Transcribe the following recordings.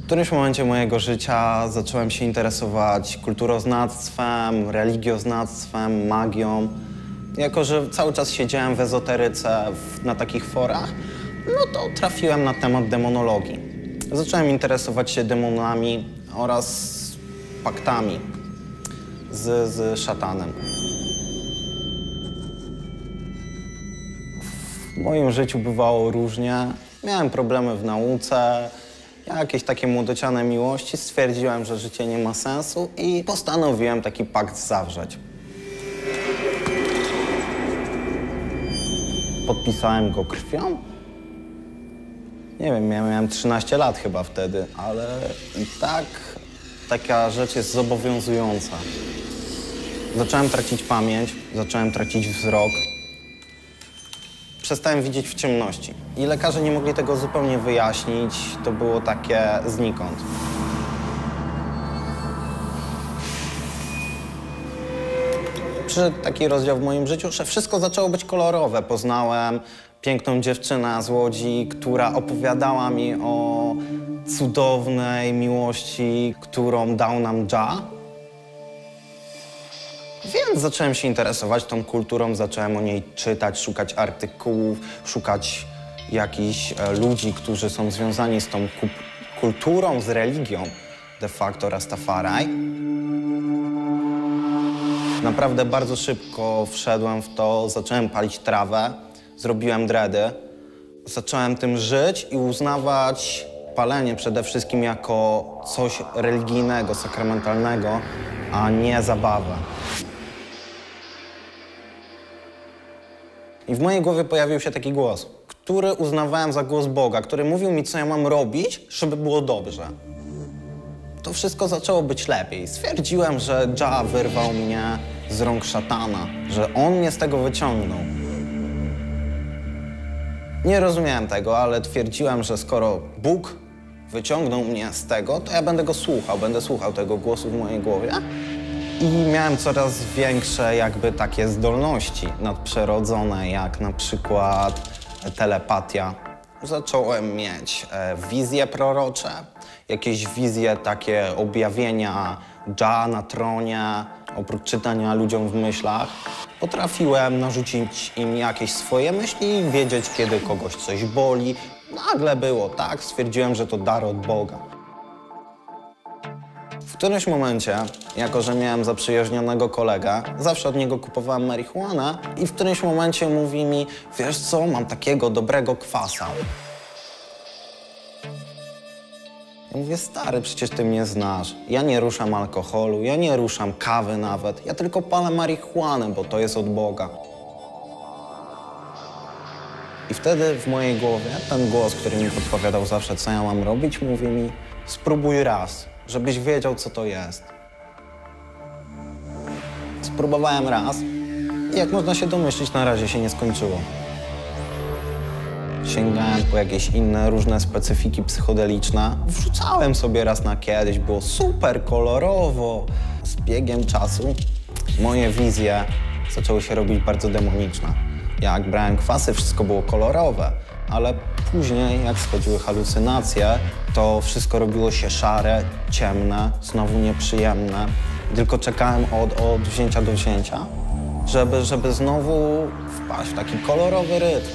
W którymś momencie mojego życia zacząłem się interesować kulturoznawstwem, religioznawstwem, magią. Jako że cały czas siedziałem w ezoteryce, na takich forach, no to trafiłem na temat demonologii. Zacząłem interesować się demonami oraz paktami z szatanem. W moim życiu bywało różnie. Miałem problemy w nauce, jakieś takie młodociane miłości. Stwierdziłem, że życie nie ma sensu i postanowiłem taki pakt zawrzeć. Podpisałem go krwią. Nie wiem, ja miałem 13 lat chyba wtedy, ale i tak taka rzecz jest zobowiązująca. Zacząłem tracić pamięć, zacząłem tracić wzrok. Przestałem widzieć w ciemności. I lekarze nie mogli tego zupełnie wyjaśnić. To było takie znikąd. Przyszedł taki rozdział w moim życiu, że wszystko zaczęło być kolorowe. Poznałem piękną dziewczynę z Łodzi, która opowiadała mi o cudownej miłości, którą dał nam Jah. Więc zacząłem się interesować tą kulturą, zacząłem o niej czytać, szukać artykułów, szukać jakichś ludzi, którzy są związani z tą kulturą, z religią de facto Rastafari. Naprawdę bardzo szybko wszedłem w to, zacząłem palić trawę, zrobiłem dready. Zacząłem tym żyć i uznawać palenie przede wszystkim jako coś religijnego, sakramentalnego, a nie zabawę. I w mojej głowie pojawił się taki głos, który uznawałem za głos Boga, który mówił mi, co ja mam robić, żeby było dobrze. To wszystko zaczęło być lepiej. Stwierdziłem, że Jah wyrwał mnie z rąk szatana, że on mnie z tego wyciągnął. Nie rozumiałem tego, ale twierdziłem, że skoro Bóg wyciągnął mnie z tego, to ja będę go słuchał, będę słuchał tego głosu w mojej głowie. I miałem coraz większe jakby takie zdolności nadprzyrodzone, jak na przykład telepatia. Zacząłem mieć wizje prorocze, jakieś wizje takie objawienia Jah na tronie, oprócz czytania ludziom w myślach. Potrafiłem narzucić im jakieś swoje myśli i wiedzieć, kiedy kogoś coś boli. Nagle było tak, stwierdziłem, że to dar od Boga. W którymś momencie, jako że miałem zaprzyjaźnionego kolegę, zawsze od niego kupowałem marihuanę i w którymś momencie mówi mi, wiesz co, mam takiego dobrego kwasa. Ja mówię, stary, przecież ty mnie znasz. Ja nie ruszam alkoholu, ja nie ruszam kawy nawet. Ja tylko palę marihuanę, bo to jest od Boga. I wtedy w mojej głowie ten głos, który mi podpowiadał zawsze, co ja mam robić, mówi mi, spróbuj raz, żebyś wiedział, co to jest. Spróbowałem raz i jak można się domyślić, na razie się nie skończyło. Sięgałem po jakieś inne różne specyfiki psychodeliczne. Wrzucałem sobie raz na kiedyś, było super kolorowo. Z biegiem czasu moje wizje zaczęły się robić bardzo demoniczne. Jak brałem kwasy, wszystko było kolorowe, ale później, jak schodziły halucynacje, to wszystko robiło się szare, ciemne, znowu nieprzyjemne. Tylko czekałem od wzięcia do wzięcia, żeby znowu wpaść w taki kolorowy rytm.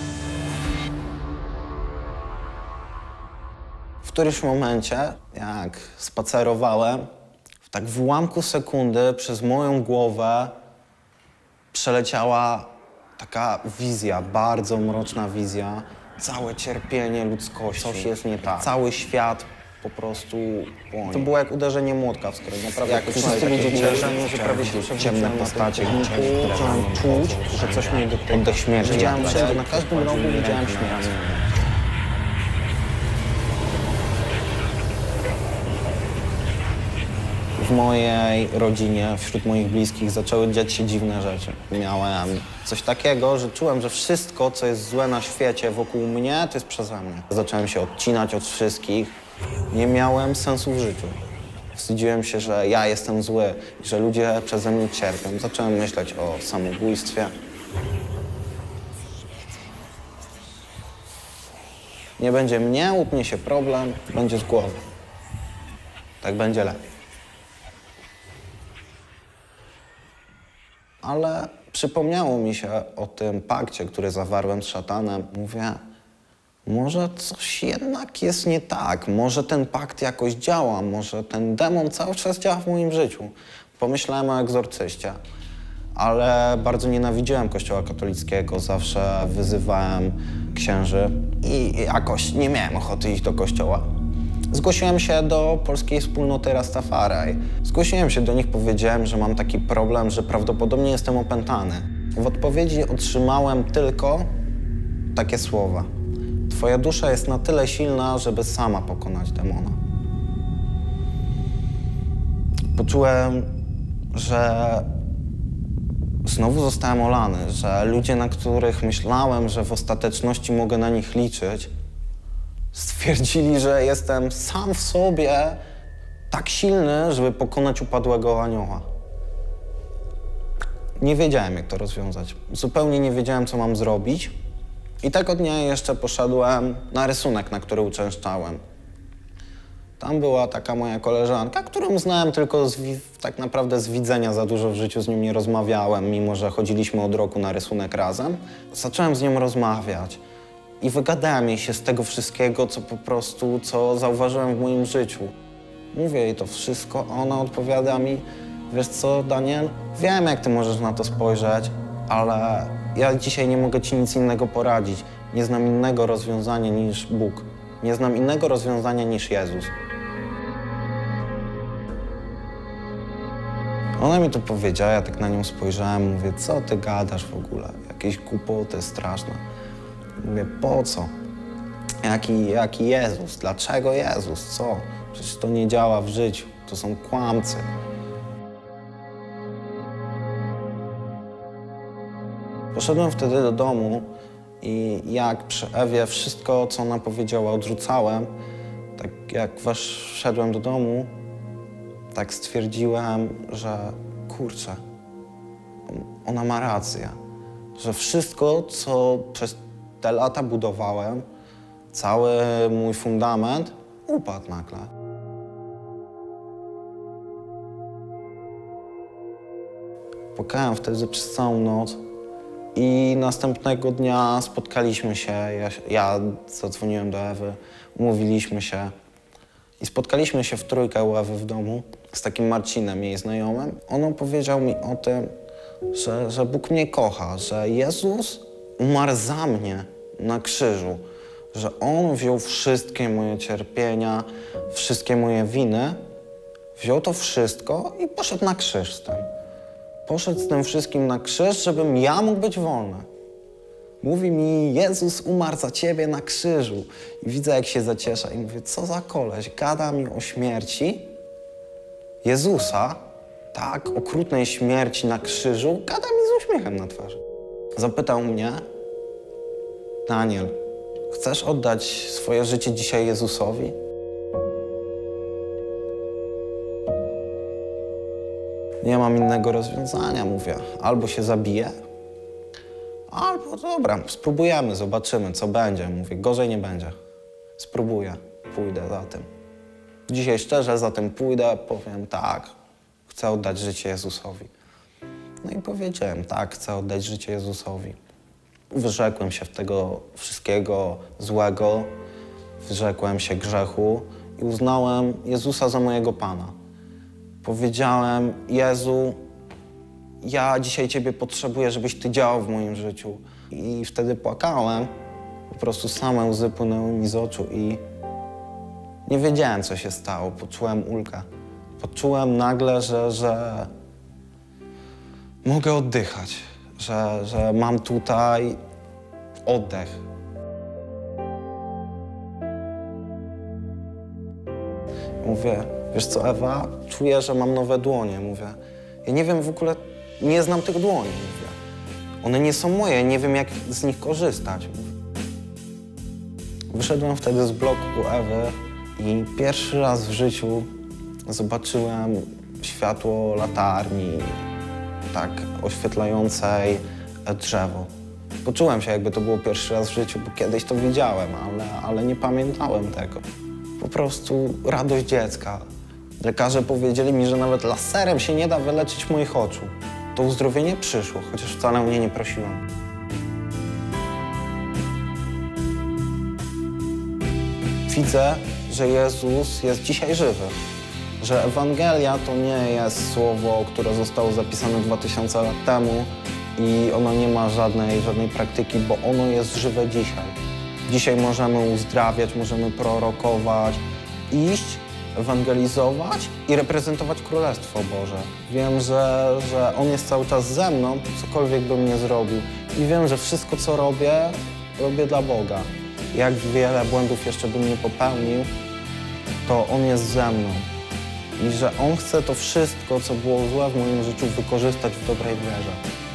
W którymś momencie, jak spacerowałem, tak w ułamku sekundy przez moją głowę przeleciała taka wizja, bardzo mroczna wizja. Całe cierpienie ludzkości. Coś jest nie tak. Cały świat po prostu płonie. To było jak uderzenie młotka w skronię. Naprawdę, jak wszyscy ludzie cierpią, że prawie się ciemne postacie. Zacząłem czuć, że coś mnie dotyka. Oddech śmierci. Widziałem wszędzie, na każdym rogu widziałem śmierć. W mojej rodzinie, wśród moich bliskich zaczęły dziać się dziwne rzeczy. Miałem coś takiego, że czułem, że wszystko, co jest złe na świecie wokół mnie, to jest przeze mnie. Zacząłem się odcinać od wszystkich. Nie miałem sensu w życiu. Wstydziłem się, że ja jestem zły, że ludzie przeze mnie cierpią. Zacząłem myśleć o samobójstwie. Nie będzie mnie, utnie się problem, będzie z głowy. tak będzie lepiej. Ale przypomniało mi się o tym pakcie, który zawarłem z szatanem. Mówię, może coś jednak jest nie tak, może ten pakt jakoś działa, może ten demon cały czas działa w moim życiu. Pomyślałem o egzorcyście, ale bardzo nienawidziłem Kościoła katolickiego, zawsze wyzywałem księży i jakoś nie miałem ochoty iść do kościoła. Zgłosiłem się do polskiej wspólnoty Rastafari. Zgłosiłem się do nich, powiedziałem, że mam taki problem, że prawdopodobnie jestem opętany. W odpowiedzi otrzymałem tylko takie słowa. Twoja dusza jest na tyle silna, żeby sama pokonać demona. Poczułem, że znowu zostałem olany, że ludzie, na których myślałem, że w ostateczności mogę na nich liczyć, stwierdzili, że jestem sam w sobie tak silny, żeby pokonać upadłego anioła. Nie wiedziałem, jak to rozwiązać. Zupełnie nie wiedziałem, co mam zrobić. I tego dnia jeszcze poszedłem na rysunek, na który uczęszczałem. Tam była taka moja koleżanka, którą znałem tylko tak naprawdę z widzenia, za dużo w życiu z nią nie rozmawiałem, mimo że chodziliśmy od roku na rysunek razem. Zacząłem z nią rozmawiać i wygadałem jej się z tego wszystkiego, co zauważyłem w moim życiu. Mówię jej to wszystko, a ona odpowiada mi, wiesz co, Daniel, wiem, jak ty możesz na to spojrzeć, ale ja dzisiaj nie mogę ci nic innego poradzić. Nie znam innego rozwiązania niż Bóg. Nie znam innego rozwiązania niż Jezus. Ona mi to powiedziała, ja tak na nią spojrzałem, mówię, co ty gadasz w ogóle? Jakieś głupoty straszne. Mówię, po co? Jaki Jezus? Dlaczego Jezus? Co? Przecież to nie działa w życiu. To są kłamcy. Poszedłem wtedy do domu i jak przy Ewie wszystko, co ona powiedziała, odrzucałem, tak jak wszedłem do domu, tak stwierdziłem, że kurczę, ona ma rację, że wszystko, co przez te lata budowałem, cały mój fundament upadł nagle. Płakałem wtedy przez całą noc i następnego dnia spotkaliśmy się, ja zadzwoniłem do Ewy, umówiliśmy się i spotkaliśmy się w trójkę u Ewy w domu z takim Marcinem, jej znajomym. On opowiedział mi o tym, że Bóg mnie kocha, że Jezus umarł za mnie na krzyżu, że On wziął wszystkie moje cierpienia, wszystkie moje winy, wziął to wszystko i poszedł na krzyż z tym. Poszedł z tym wszystkim na krzyż, żebym ja mógł być wolny. Mówi mi, Jezus umarł za ciebie na krzyżu. I widzę, jak się zaciesza i mówię, co za koleś, gada mi o śmierci Jezusa, tak, okrutnej śmierci na krzyżu, gada mi z uśmiechem na twarzy. Zapytał mnie, Daniel, chcesz oddać swoje życie dzisiaj Jezusowi? Nie mam innego rozwiązania, mówię. Albo się zabiję, albo dobra, spróbujemy, zobaczymy, co będzie. Mówię, gorzej nie będzie. Spróbuję, pójdę za tym. Dzisiaj szczerze za tym pójdę, powiem tak, chcę oddać życie Jezusowi. No i powiedziałem, tak, chcę oddać życie Jezusowi. Wyrzekłem się tego wszystkiego złego, wyrzekłem się grzechu i uznałem Jezusa za mojego Pana. Powiedziałem, Jezu, ja dzisiaj Ciebie potrzebuję, żebyś Ty działał w moim życiu. I wtedy płakałem, po prostu same łzy płynęły mi z oczu i nie wiedziałem, co się stało. Poczułem ulgę. Poczułem nagle, że mogę oddychać, że mam tutaj oddech. Mówię, wiesz co, Ewa, czuję, że mam nowe dłonie. Mówię, ja nie wiem w ogóle, nie znam tych dłoni. Mówię, one nie są moje, nie wiem, jak z nich korzystać. Wyszedłem wtedy z bloku Ewy i pierwszy raz w życiu zobaczyłem światło latarni, tak oświetlającej drzewo. Poczułem się, jakby to było pierwszy raz w życiu, bo kiedyś to widziałem, ale nie pamiętałem tego. Po prostu radość dziecka. Lekarze powiedzieli mi, że nawet laserem się nie da wyleczyć moich oczu. To uzdrowienie przyszło, chociaż wcale mnie nie prosiłem. Widzę, że Jezus jest dzisiaj żywy. Że Ewangelia to nie jest słowo, które zostało zapisane 2000 lat temu i ono nie ma żadnej praktyki, bo ono jest żywe dzisiaj. Dzisiaj możemy uzdrawiać, możemy prorokować, iść, ewangelizować i reprezentować Królestwo Boże. Wiem, że On jest cały czas ze mną, cokolwiek bym nie zrobił. I wiem, że wszystko, co robię, robię dla Boga. Jak wiele błędów jeszcze bym nie popełnił, to On jest ze mną. I że On chce to wszystko, co było złe w moim życiu, wykorzystać w dobrej wierze.